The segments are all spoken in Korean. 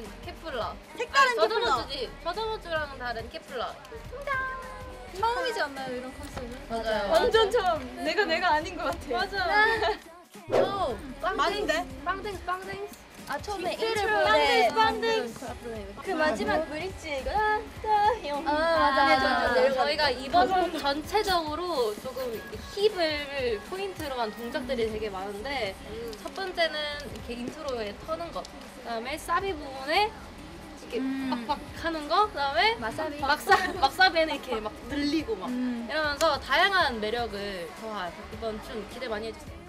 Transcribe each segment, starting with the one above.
케플러. 색다른 케플러. 저저번 주랑 다른 케플러. 처음이지 않나요 이런 컨셉은? 맞아요. 완전 처음. 내가 아닌 것 같아. 맞아. 많은데? 빵댕스. 아 처음에 인트로 빵댕스 그 마지막 브릿지 이거 맞아. 저희가 이번 곡 전체적으로 조금 힙을 포인트로 한 동작들이 되게 많은데 첫 번째는 이렇게 인트로에 터는 것, 그다음에 사비 부분에 이렇게 빡빡 하는 거, 그다음에 막사비에는 이렇게 막 늘리고 막 이러면서 다양한 매력을 더할 이번 춤 기대 많이 해주세요.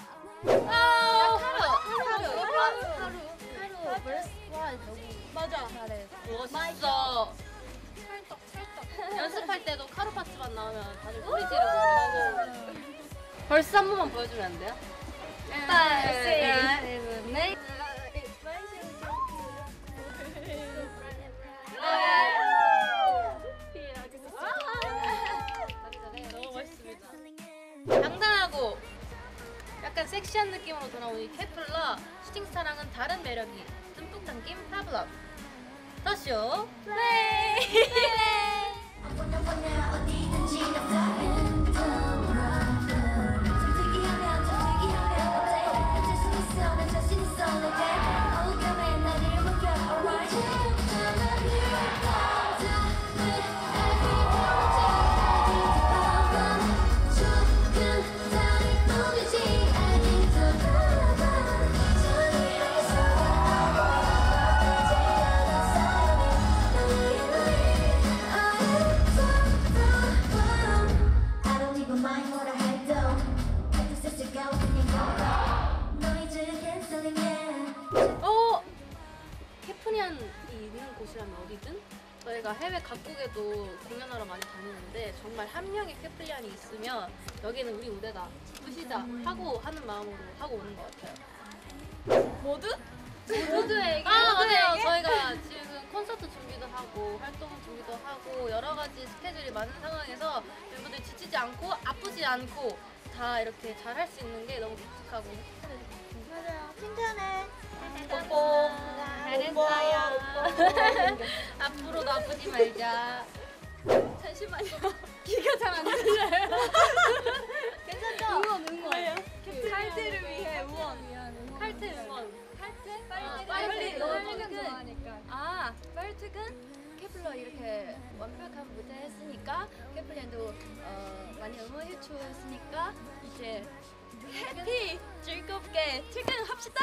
하루 버스 와 맞아. 잘해. 멋있어. 찰떡. 연습할 때도 카루 파츠만 나오면 다들 소리 지르고. 벌써 한 번만 보여주면 안 돼요? 5, 6, 7, 8 너무 멋있습니다. 당당하고 약간 섹시한 느낌으로 돌아온 이 케플러 슈팅스타랑은 다른 매력이 듬뿍 담긴 파블럽 더쇼 플레이! 케프니안이 있는 곳이라면 어디든 저희가 해외 각국에도 공연하러 많이 다니는데 정말 한 명의 케플리안이 있으면 여기는 우리 무대다, 푸시다 하고 하는 마음으로 하고 오는 것 같아요. 모두에게? 맞아요. 저희가 지금 콘서트 준비도 하고 활동 준비도 하고 여러 가지 스케줄이 많은 상황에서 멤버들이 지치지 않고 아프지 않고 다 이렇게 잘 할 수 있는 게 너무 기특하고 맞아요. 칭찬해. 뽀뽀. 잘했어요. 앞으로도 아프지 말자. 잠시만요. 기가 잘 안 들려요. 괜찮죠? 응원. 칼퇴를 위해 응원. 칼퇴 응원. 빨리 너는 좋아하니까. 아, 빨특은 케플러 이렇게 완벽한 무대 했으니까 케플랜도 많이 응원해 주었으니까 이제 해피 즐겁게 퇴근합시다.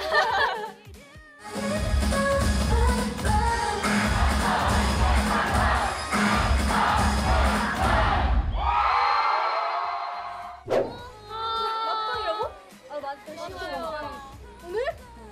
막방이라고? 아 맞다. 맞아요. 오늘?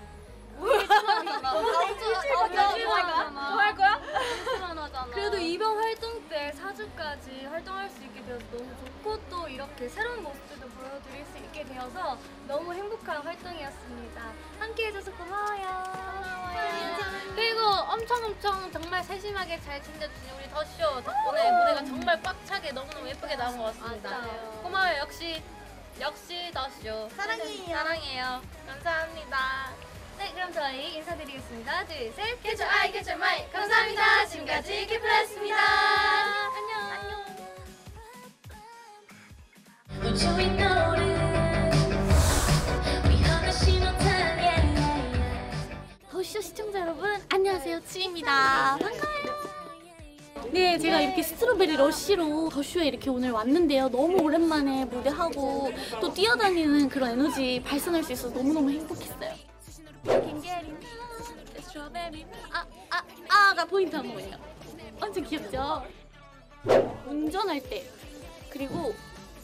뭐 할 거야? 불안하잖아. 그래도 이번 활동 때 4주까지 활동할 수 있게 되어서 너무 좋고 또 이렇게 새로운 모습들도 보여드릴 수 있게 되어서 너무 행복한 활동이었습니다. 함께 해줘서 고마워요. 그리고 엄청 정말 세심하게 잘 챙겨주신 우리 더쇼 덕분에 무대가 정말 꽉 차게 너무너무 예쁘게 나온 것 같습니다. 맞아요. 고마워요. 역시 더쇼 사랑해요. 감사합니다. 네, 그럼 저희 인사드리겠습니다. 둘, 셋. 캐쳐 아이 캐쳐 마이 감사합니다. 지금까지 키플레였습니다. 안녕. 더쇼 시청자 여러분, 안녕하세요. 치입니다. 반가워요. 네, 제가 이렇게 스트로베리 러쉬로 더쇼에 이렇게 오늘 왔는데요. 너무 오랜만에 무대하고 또 뛰어다니는 그런 에너지 발산할 수 있어서 너무너무 행복했어요. 스트로베리 아가 포인트 한 번요. 완전 귀엽죠? 운전할 때, 그리고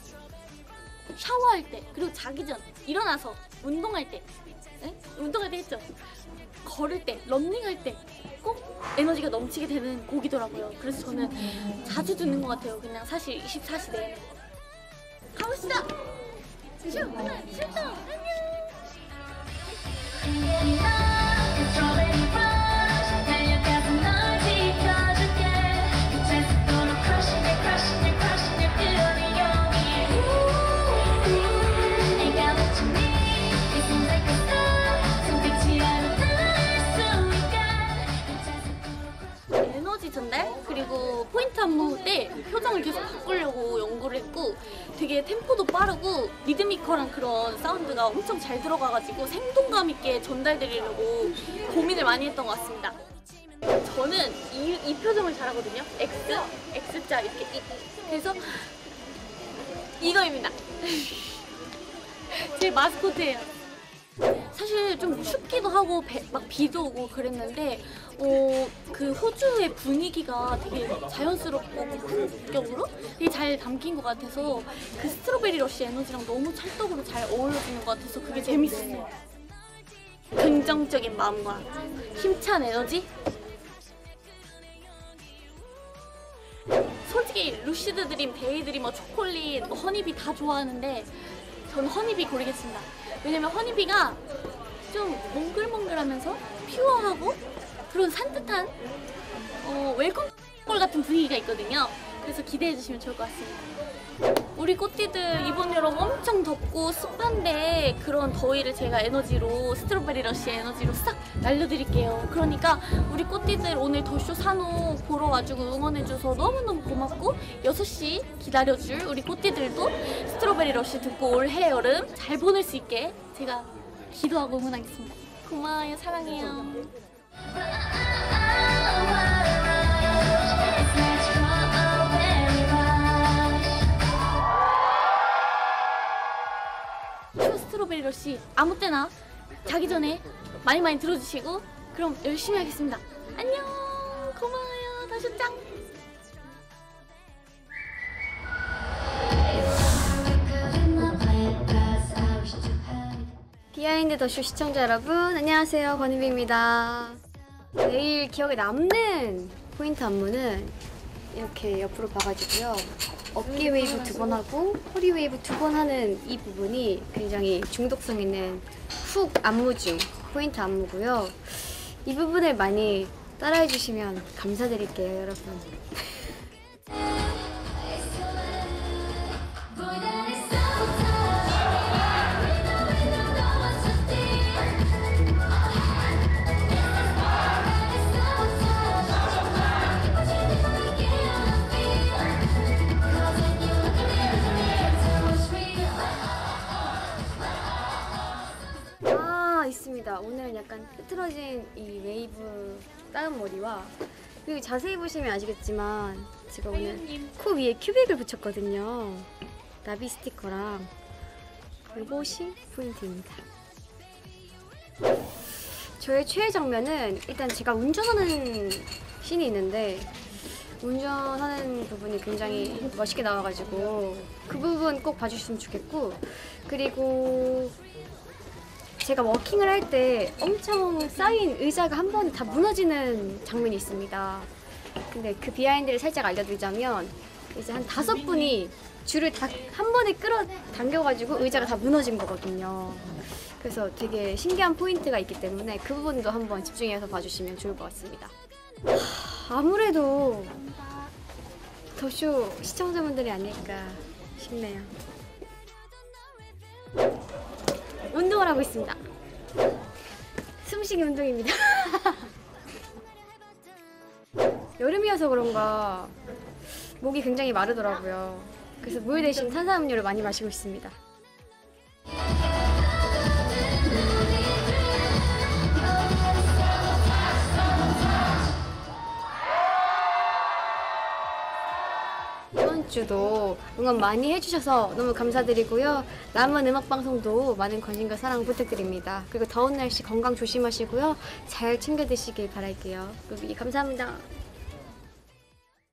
샤워할 때, 그리고 자기 전, 일어나서 운동할 때, 네? 운동할 때 했죠? 걸을 때, 런닝할 때 꼭 에너지가 넘치게 되는 곡이더라고요. 그래서 저는 자주 듣는 것 같아요. 그냥 사실 24시 내내. 가봅시다! 출동! 안녕! 바꾸려고 연구를 했고 되게 템포도 빠르고 리드미컬한 그런 사운드가 엄청 잘 들어가가지고 생동감 있게 전달드리려고 고민을 많이 했던 것 같습니다. 저는 이 표정을 잘하거든요. X자 이렇게 그래서 이거입니다. 제 마스코트예요. 사실 좀 춥기도 하고 막 비도 오고 그랬는데 그 호주의 분위기가 되게 자연스럽고 폭력적으로 되게 잘 담긴 것 같아서 그 스트로베리 러쉬 에너지랑 너무 찰떡으로 잘 어우러지는 것 같아서 그게 재밌었어요. 긍정적인 마음과 힘찬 에너지. 솔직히 루시드 드림, 데이 드림, 초콜릿, 허니비 다 좋아하는데 저는 허니비 고르겠습니다. 왜냐면 허니비가 좀 몽글몽글하면서 퓨어하고 그런 산뜻한 웰컴콜 같은 분위기가 있거든요. 그래서 기대해 주시면 좋을 것 같습니다. 우리 꽃띠들 이번 여름 엄청 덥고 습한데 그런 더위를 제가 에너지로 스트로베리 러쉬 에너지로 싹 날려드릴게요. 그러니까 우리 꽃띠들 오늘 더쇼 산호 보러 와주고 응원해줘서 너무너무 고맙고 6시 기다려줄 우리 꽃띠들도 스트로베리 러쉬 듣고 올해 여름 잘 보낼 수 있게 제가 기도하고 응원하겠습니다. 고마워요. 사랑해요. 스트로베리 러쉬 아무 때나 자기 전에 많이 들어주시고 그럼 열심히 하겠습니다. 안녕. 고마워요. 다시 짱. 비하인드 더쇼 시청자 여러분, 안녕하세요. 권은비입니다. 내일 기억에 남는 포인트 안무는 이렇게 옆으로 봐가지고요. 어깨 웨이브 2번 하고 허리 웨이브 2번 하는 이 부분이 굉장히 중독성 있는 훅 안무 중 포인트 안무고요. 이 부분을 많이 따라해 주시면 감사드릴게요, 여러분. 있습니다. 오늘은 약간 흐트러진 이 웨이브 다운 머리와 그리고 자세히 보시면 아시겠지만 제가 오늘 코 위에 큐빅을 붙였거든요. 나비 스티커랑 이것이 포인트입니다. 저의 최애 장면은 일단 제가 운전하는 씬이 있는데 운전하는 부분이 굉장히 멋있게 나와가지고 그 부분 꼭 봐주셨으면 좋겠고 그리고 제가 워킹을 할 때 엄청 쌓인 의자가 한 번에 다 무너지는 장면이 있습니다. 근데 그 비하인드를 살짝 알려드리자면 이제 한 5분이 줄을 다 한 번에 끌어당겨가지고 의자가 다 무너진 거거든요. 그래서 되게 신기한 포인트가 있기 때문에 그 부분도 한번 집중해서 봐주시면 좋을 것 같습니다. 아무래도 더쇼 시청자분들이 아닐까 싶네요. 운동을 하고 있습니다. 숨쉬기 운동입니다. 여름이어서 그런가 목이 굉장히 마르더라고요. 그래서 물 대신 탄산음료를 많이 마시고 있습니다. 이번 주도 응원 많이 해주셔서 너무 감사드리고요. 남은 음악방송도 많은 관심과 사랑 부탁드립니다. 그리고 더운 날씨 건강 조심하시고요. 잘 챙겨 드시길 바랄게요. 루비 감사합니다.